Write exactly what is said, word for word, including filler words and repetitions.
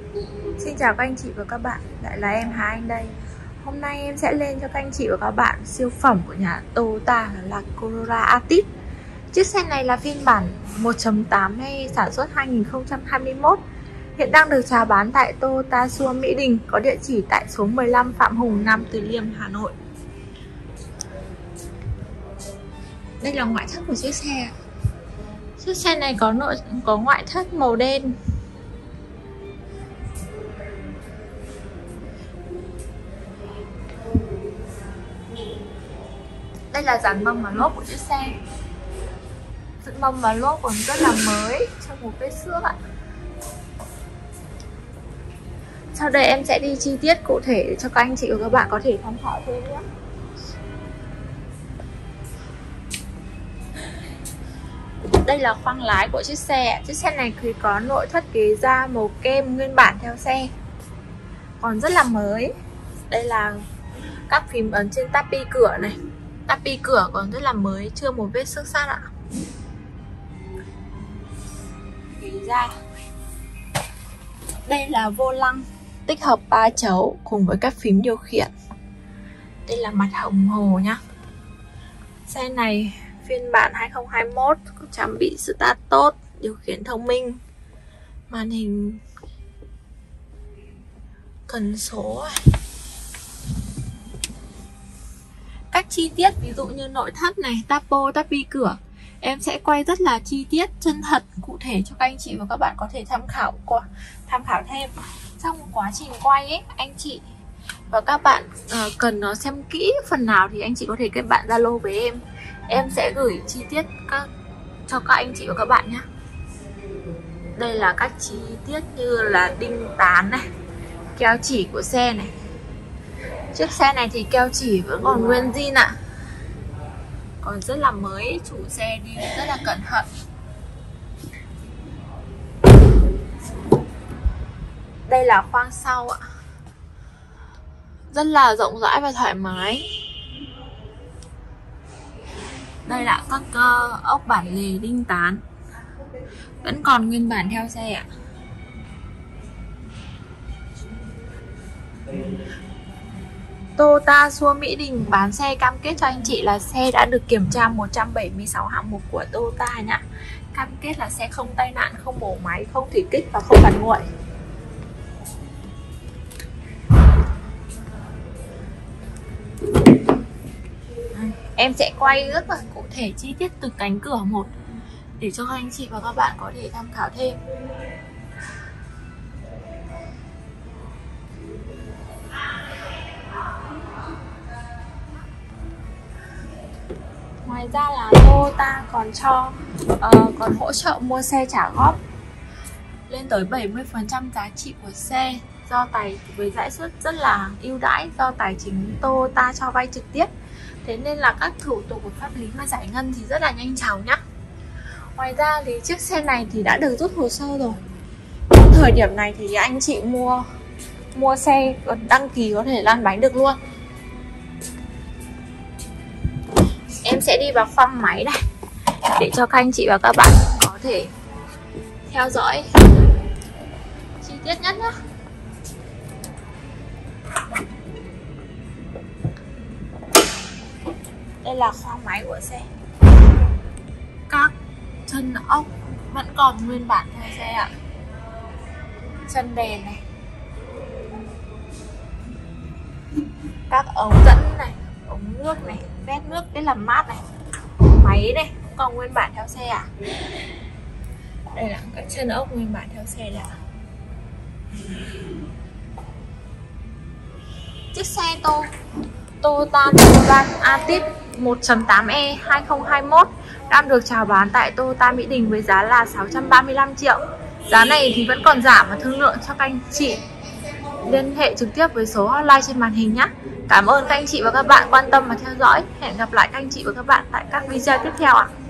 Xin chào các anh chị và các bạn, lại là em Hà Anh đây. Hôm nay em sẽ lên cho các anh chị và các bạn siêu phẩm của nhà Toyota là Corolla Altis. Chiếc xe này là phiên bản một chấm tám E sản xuất hai nghìn không trăm hai mươi mốt. Hiện đang được chào bán tại Toyota Xua Mỹ Đình, có địa chỉ tại số mười lăm Phạm Hùng, Nam Từ Liêm, Hà Nội. Đây là ngoại thất của chiếc xe. Chiếc xe này có nội có ngoại thất màu đen. Đây là dàn mâm và lốp của chiếc xe. Dàn mâm và lốp còn rất là mới, trong một vết xước ạ. Sau đây em sẽ đi chi tiết cụ thể để cho các anh chị và các bạn có thể tham khảo thêm nhé. Đây là khoang lái của chiếc xe. Chiếc xe này thì có nội thất ghế da màu kem nguyên bản theo xe, còn rất là mới. Đây là các phím ấn trên tapi cửa này. Tapi cửa còn rất là mới, chưa một vết xước sát ạ. Ghế da. Đây là vô lăng tích hợp ba chấu cùng với các phím điều khiển. Đây là mặt đồng hồ nhá. Xe này phiên bản hai nghìn không trăm hai mươi mốt, trang bị start tốt, điều khiển thông minh, màn hình cần số. Các chi tiết ví dụ như nội thất này, tapo, tapi cửa em sẽ quay rất là chi tiết, chân thật, cụ thể cho các anh chị và các bạn có thể tham khảo qua tham khảo thêm. Trong quá trình quay ấy, anh chị và các bạn uh, cần nó xem kỹ phần nào thì anh chị có thể kết bạn Zalo với em. Em sẽ gửi chi tiết các, cho các anh chị và các bạn nhé. Đây là các chi tiết như là đinh tán này, keo chỉ của xe này. Chiếc xe này thì keo chỉ vẫn còn nguyên zin ạ, còn rất là mới, chủ xe đi rất là cẩn thận. Đây là khoang sau ạ, rất là rộng rãi và thoải mái. Đây là các uh, ốc bản lề đinh tán vẫn còn nguyên bản theo xe ạ. Toyota Xua Mỹ Đình bán xe cam kết cho anh chị là xe đã được kiểm tra một trăm bảy mươi sáu hạng mục của Toyota nhá. Cam kết là xe không tai nạn, không bổ máy, không thủy kích và không phản nguội. Em sẽ quay rất là cụ thể chi tiết từng cánh cửa một để cho các anh chị và các bạn có thể tham khảo thêm. Ngoài ra là Toyota còn cho uh, còn hỗ trợ mua xe trả góp lên tới bảy mươi phần trăm giá trị của xe, do tài với lãi suất rất là ưu đãi, do tài chính Toyota cho vay trực tiếp. Thế nên là các thủ tục của pháp lý mà giải ngân thì rất là nhanh chóng nhá. Ngoài ra thì chiếc xe này thì đã được rút hồ sơ rồi. Trong thời điểm này thì anh chị mua mua xe còn đăng ký có thể lăn bánh được luôn. Em sẽ đi vào khoang máy này để cho các anh chị và các bạn có thể theo dõi chi tiết nhất nhé. Đây là khoang máy của xe. Các chân ốc vẫn còn nguyên bản theo xe ạ. Chân đèn này, các ống dẫn này, ống nước này, vét nước để làm mát này, máy này cũng còn nguyên bản theo xe ạ. Đây là các chân ốc nguyên bản theo xe đã. Chiếc xe tô Toyota Corolla Altis một chấm tám E hai nghìn không trăm hai mươi mốt đang được chào bán tại Toyota Mỹ Đình với giá là sáu trăm ba mươi lăm triệu. Giá này thì vẫn còn giảm và thương lượng cho các anh chị liên hệ trực tiếp với số hotline trên màn hình nhé. Cảm ơn các anh chị và các bạn quan tâm và theo dõi. Hẹn gặp lại các anh chị và các bạn tại các video tiếp theo ạ.